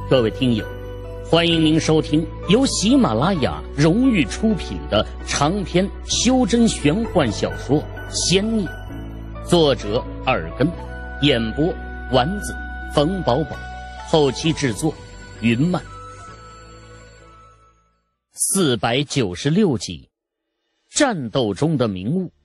各位听友，欢迎您收听由喜马拉雅荣誉出品的长篇修真玄幻小说《仙孽》，作者耳根，演播丸子、冯宝宝，后期制作云漫。496集，战斗中的明悟。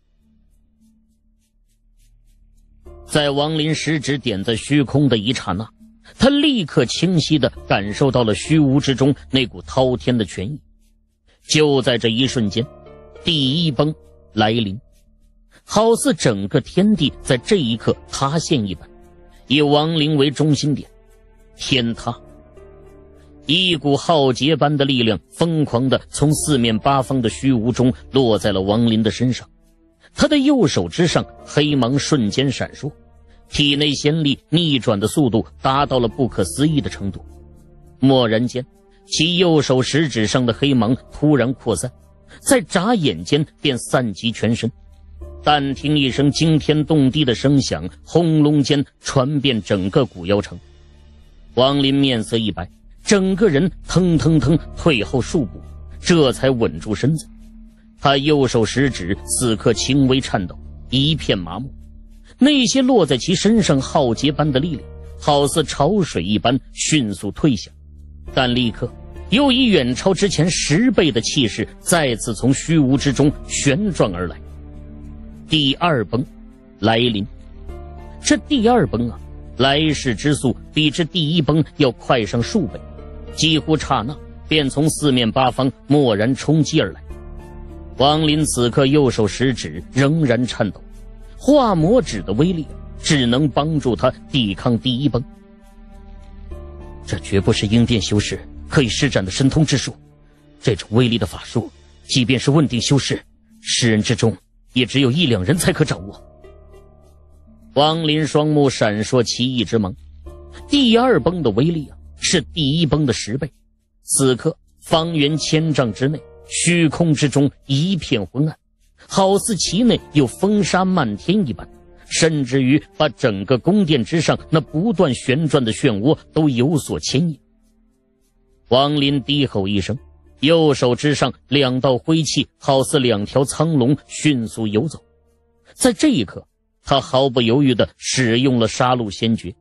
在王林食指点在虚空的一刹那，他立刻清晰地感受到了虚无之中那股滔天的权益。就在这一瞬间，第一崩来临，好似整个天地在这一刻塌陷一般，以王林为中心点，天塌。一股浩劫般的力量疯狂地从四面八方的虚无中落在了王林的身上。他的右手之上，黑芒瞬间闪烁，体内仙力逆转的速度达到了不可思议的程度。蓦然间，其右手食指上的黑芒突然扩散，在眨眼间便散及全身。但听一声惊天动地的声响，轰隆间传遍整个古妖城。王林面色一白，整个人腾腾腾退后数步，这才稳住身子。他右手食指此刻轻微颤抖，一片麻木。那些落在其身上浩劫般的力量，好似潮水一般迅速退下，但立刻又以远超之前10倍的气势再次从虚无之中旋转而来。第二崩来临。这第二崩啊，来势之速比这第一崩要快上数倍，几乎刹那便从四面八方蓦然冲击而来。王林此刻右手食指仍然颤抖，化魔指的威力只能帮助他抵抗第一崩。这绝不是应变修士可以施展的神通之术，这种威力的法术，即便是问鼎修士，10人之中也只有1、2人才可掌握。王林双目闪烁奇异之芒，第二崩的威力是第一崩的10倍。此刻方圆1000丈之内，虚空之中一片昏暗，好似其内有风沙漫天一般，甚至于把整个宫殿之上那不断旋转的漩涡都有所牵引。王林低吼一声，右手之上2道灰气好似2条苍龙迅速游走。在这一刻，他毫不犹豫地使用了杀戮仙诀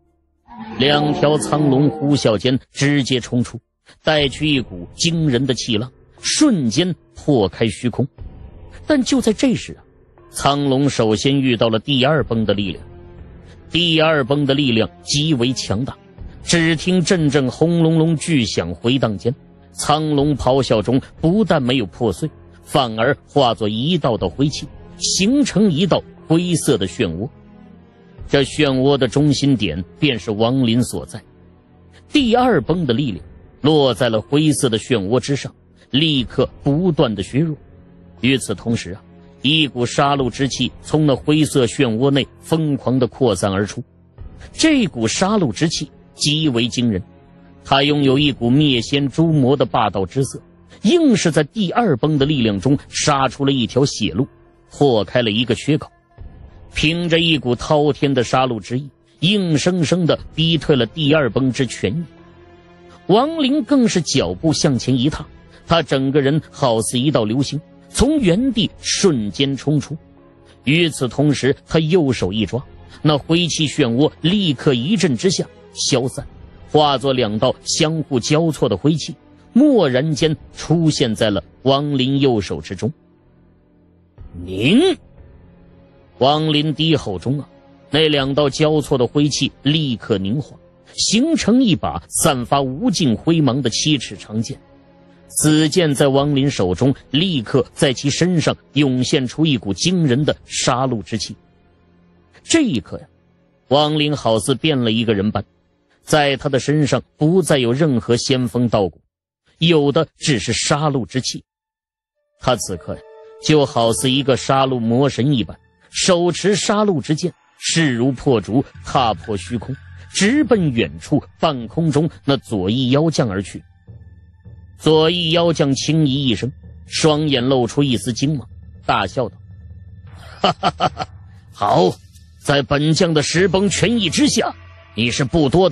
，2条苍龙呼啸间直接冲出，带去一股惊人的气浪，瞬间破开虚空。但就在这时苍龙首先遇到了第二崩的力量。第二崩的力量极为强大，只听阵阵轰隆隆巨响回荡间，苍龙咆哮中不但没有破碎，反而化作一道道灰气，形成一道灰色的漩涡。这漩涡的中心点便是王林所在。第二崩的力量落在了灰色的漩涡之上，立刻不断的削弱。与此同时一股杀戮之气从那灰色漩涡内疯狂地扩散而出。这股杀戮之气极为惊人，它拥有一股灭仙诛魔的霸道之色，硬是在第二崩的力量中杀出了一条血路，破开了一个缺口。凭着一股滔天的杀戮之意，硬生生地逼退了第二崩之权益。王林更是脚步向前一踏，他整个人好似一道流星，从原地瞬间冲出。与此同时，他右手一抓，那灰气漩涡立刻一阵之下消散，化作2道相互交错的灰气，蓦然间出现在了王林右手之中。凝！王林低吼中那2道交错的灰气立刻凝化，形成一把散发无尽灰芒的7尺长剑。此剑在王林手中，立刻在其身上涌现出一股惊人的杀戮之气。这一刻王林好似变了一个人般，在他的身上不再有任何仙风道骨，有的只是杀戮之气。他此刻就好似一个杀戮魔神一般，手持杀戮之剑，势如破竹，踏破虚空，直奔远处半空中那左翼妖将而去。左翼妖将轻咦一声，双眼露出一丝惊茫，大笑道：哈哈哈哈，好，在本将的10崩权益之下，你是不多的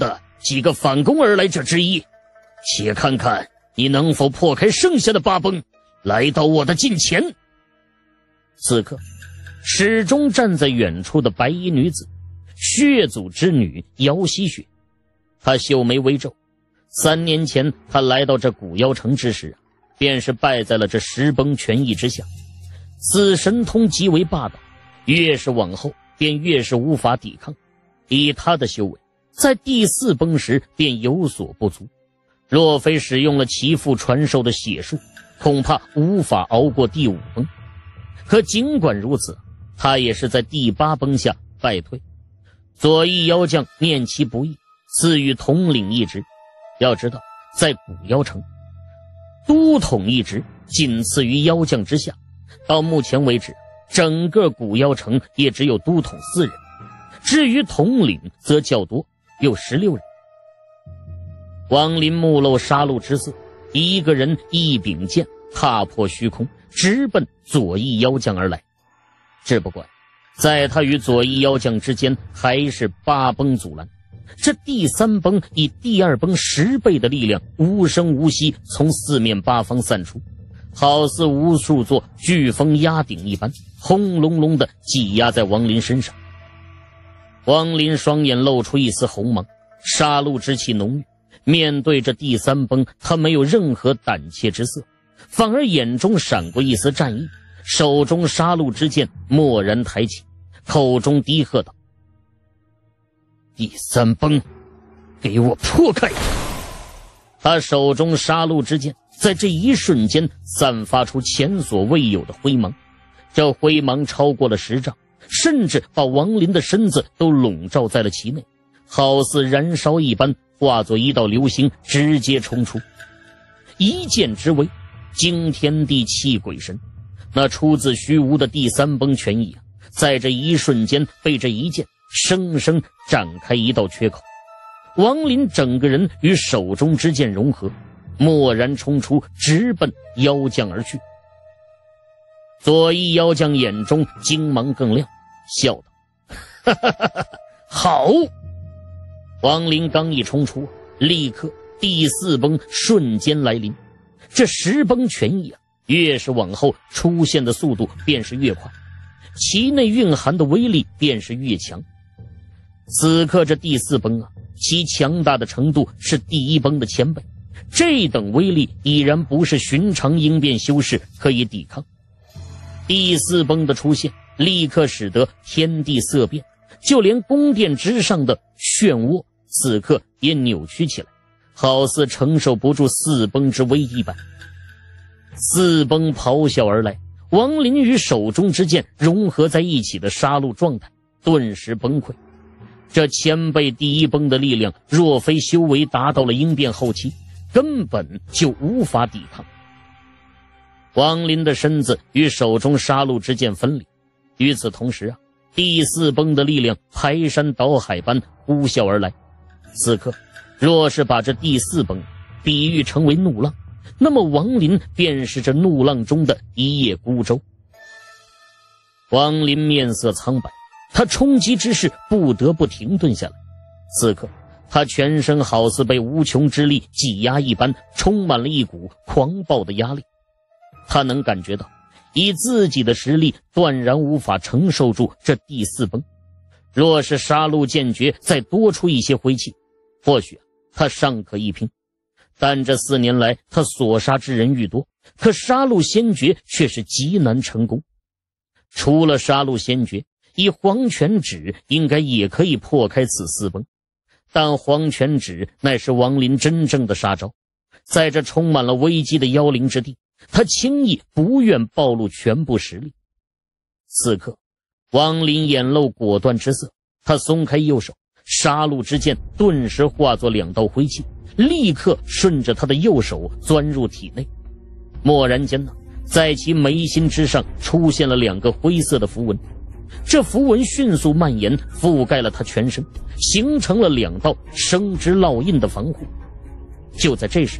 几个反攻而来者之一，且看看你能否破开剩下的8崩，来到我的近前。此刻始终站在远处的白衣女子，血族之女姚希雪。她秀眉微皱，3年前她来到这古妖城之时，便是败在了这10崩权益之下。此神通极为霸道，越是往后便越是无法抵抗。以他的修为，在第4崩时便有所不足，若非使用了其父传授的血术，恐怕无法熬过第5崩。可尽管如此，他也是在第8崩下败退。左翼妖将念其不义，赐予统领一职。要知道，在古妖城，都统一职仅次于妖将之下。到目前为止，整个古妖城也只有都统4人，至于统领则较多，有16人。王林目露杀戮之色，一个人一柄剑踏破虚空，直奔左翼妖将而来。只不过在他与左翼妖将之间还是8崩阻拦，这第3崩以第2崩10倍的力量无声无息从4面8方散出，好似无数座飓风压顶一般，轰隆隆地挤压在王林身上。王林双眼露出一丝红芒，杀戮之气浓郁，面对着第3崩，他没有任何胆怯之色，反而眼中闪过一丝战意，手中杀戮之剑蓦然抬起，口中低喝道：第3崩，给我破开！他手中杀戮之剑在这一瞬间散发出前所未有的辉芒，这辉芒超过了10丈，甚至把王林的身子都笼罩在了其内，好似燃烧一般，化作一道流星直接冲出。一剑之威，惊天地泣鬼神，那出自虚无的第3崩权益在这一瞬间被这一剑生生展开一道缺口。王林整个人与手中之剑融合，蓦然冲出，直奔妖将而去。左翼妖将眼中精芒更亮，笑道：哈哈哈哈，好！王林刚一冲出，立刻第4崩瞬间来临。这10崩权益越是往后出现的速度便是越快，其内蕴含的威力便是越强。此刻这第4崩其强大的程度是第1崩的1000倍，这等威力已然不是寻常应变修士可以抵抗。第4崩的出现立刻使得天地色变，就连宫殿之上的漩涡此刻也扭曲起来，好似承受不住4崩之威一般。4崩咆哮而来，王林与手中之剑融合在一起的杀戮状态顿时崩溃。这1000倍第1崩的力量，若非修为达到了应变后期，根本就无法抵抗。王林的身子与手中杀戮之剑分离，与此同时第4崩的力量排山倒海般呼啸而来。此刻若是把这第4崩比喻成为怒浪，那么王林便是这怒浪中的一叶孤舟。王林面色苍白，他冲击之势不得不停顿下来。此刻他全身好似被无穷之力挤压一般，充满了一股狂暴的压力。他能感觉到以自己的实力断然无法承受住这第4崩，若是杀戮剑诀再多出一些灰气，或许他尚可一拼。但这4年来他所杀之人愈多，可杀戮仙诀却是极难成功。除了杀戮仙诀，以黄泉指应该也可以破开此4崩，但黄泉指乃是王林真正的杀招，在这充满了危机的妖灵之地，他轻易不愿暴露全部实力。此刻王林眼露果断之色，他松开右手，杀戮之剑顿时化作2道灰气，立刻顺着他的右手钻入体内。蓦然间在其眉心之上出现了2个灰色的符文，这符文迅速蔓延，覆盖了他全身，形成了2道生之烙印的防护。就在这时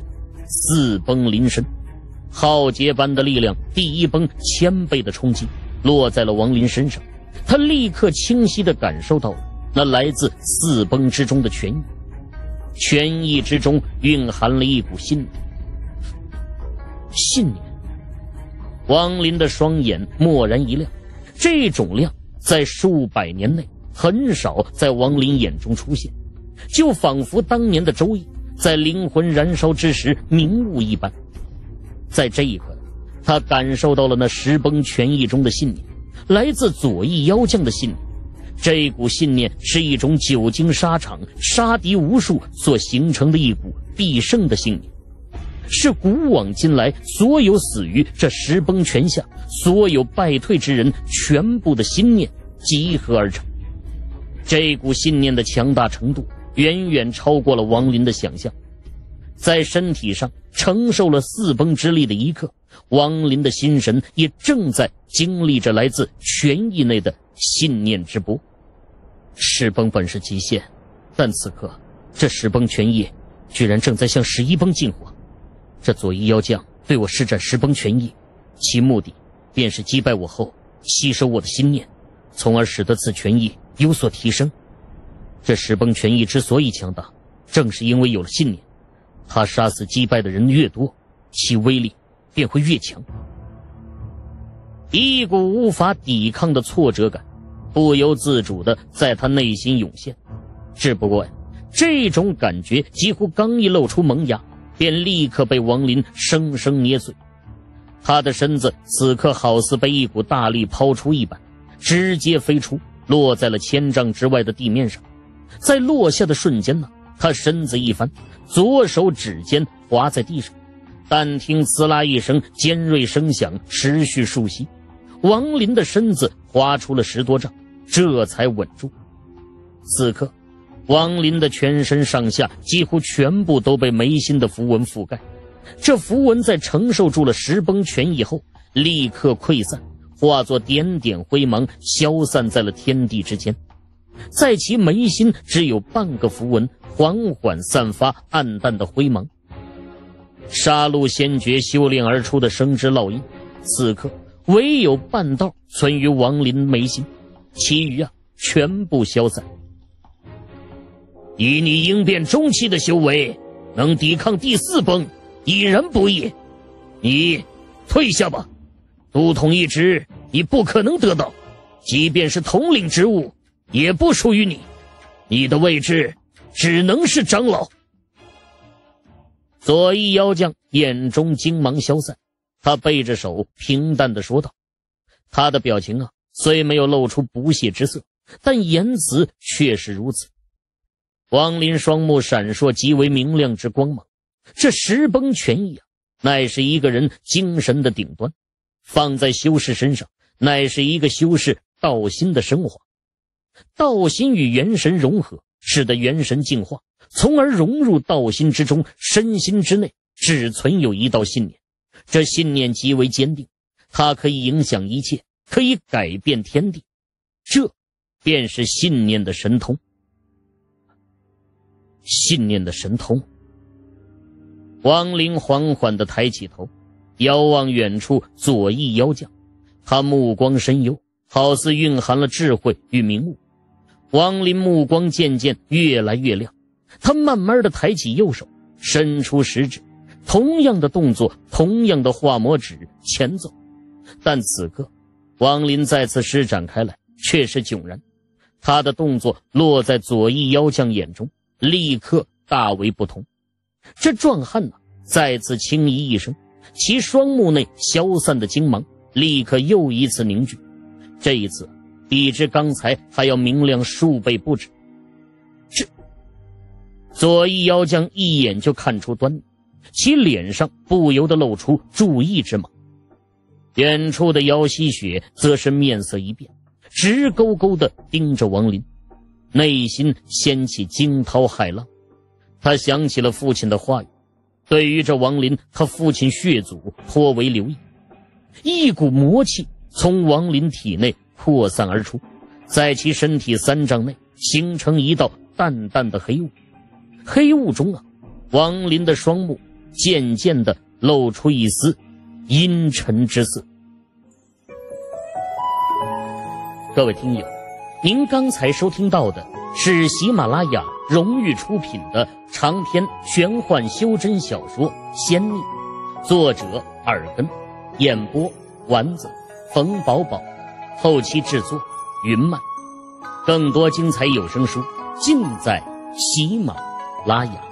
，4崩临身，浩劫般的力量，第1崩1000倍的冲击落在了王林身上。他立刻清晰地感受到了那来自4崩之中的权益。 权益之中蕴含了一股信念。信念。王林的双眼蓦然一亮，这种亮在数百年内很少在王林眼中出现，就仿佛当年的周易在灵魂燃烧之时明悟一般。在这一刻，他感受到了那石崩权益中的信念，来自左翼妖将的信念。这股信念是一种久经沙场、杀敌无数所形成的一股必胜的信念，是古往今来所有死于这石崩泉下、所有败退之人全部的心念集合而成。这股信念的强大程度远远超过了王林的想象。在身体上承受了四崩之力的一刻，王林的心神也正在经历着来自权益内的信念之波。石崩本是极限，但此刻这石崩权益居然正在向11崩进化。这左翼妖将对我施展石崩权益，其目的便是击败我后吸收我的心念，从而使得此权益有所提升。这石崩权益之所以强大，正是因为有了信念，他杀死击败的人越多，其威力便会越强。一股无法抵抗的挫折感不由自主地在他内心涌现，只不过这种感觉几乎刚一露出萌芽，便立刻被王林生生捏碎。他的身子此刻好似被一股大力抛出一般，直接飞出，落在了1000丈之外的地面上。在落下的瞬间呢，他身子一翻，左手指尖划在地上，但听呲啦一声尖锐声响，持续数息，王林的身子滑出了10多丈，这才稳住。此刻王林的全身上下几乎全部都被眉心的符文覆盖，这符文在承受住了石崩权益后立刻溃散，化作点点灰芒，消散在了天地之间。在其眉心只有半个符文缓缓散发暗淡的灰芒。杀戮先觉修炼而出的生之烙印，此刻唯有半道存于王林眉心，其余全部消散。以你应变中期的修为，能抵抗第4崩已然不易，你退下吧。都统一职你不可能得到，即便是统领职务也不属于你，你的位置只能是长老。左翼妖将眼中精芒消散，他背着手平淡地说道。他的表情虽没有露出不屑之色，但言辞却是如此。王林双目闪烁极为明亮之光芒，这石崩权益乃是一个人精神的顶端，放在修士身上乃是一个修士道心的升华。道心与元神融合，使得元神净化，从而融入道心之中，身心之内只存有一道信念，这信念极为坚定，它可以影响一切，可以改变天地，这便是信念的神通。信念的神通。王林缓缓地抬起头，遥望远处左翼妖将，他目光深幽，好似蕴含了智慧与明悟。王林目光渐渐越来越亮，他慢慢地抬起右手，伸出食指，同样的动作，同样的画魔指前走。但此刻王林再次施展开来，却是迥然。他的动作落在左翼妖将眼中，立刻大为不同。这壮汉再次轻咦一声，其双目内消散的精芒立刻又一次凝聚，这一次比之刚才还要明亮数倍不止。这左翼妖将一眼就看出端倪，其脸上不由得露出注意之芒。远处的姚希雪则是面色一变，直勾勾地盯着王林，内心掀起惊涛骇浪。他想起了父亲的话语，对于这王林，他父亲血祖颇为留意。一股魔气从王林体内扩散而出，在其身体3丈内形成一道淡淡的黑雾。黑雾中王林的双目渐渐地露出一丝阴沉之色。各位听友，您刚才收听到的是喜马拉雅荣誉出品的长篇玄幻修真小说《仙逆》，作者耳根，演播丸子、冯宝宝，后期制作云漫。更多精彩有声书尽在喜马拉雅。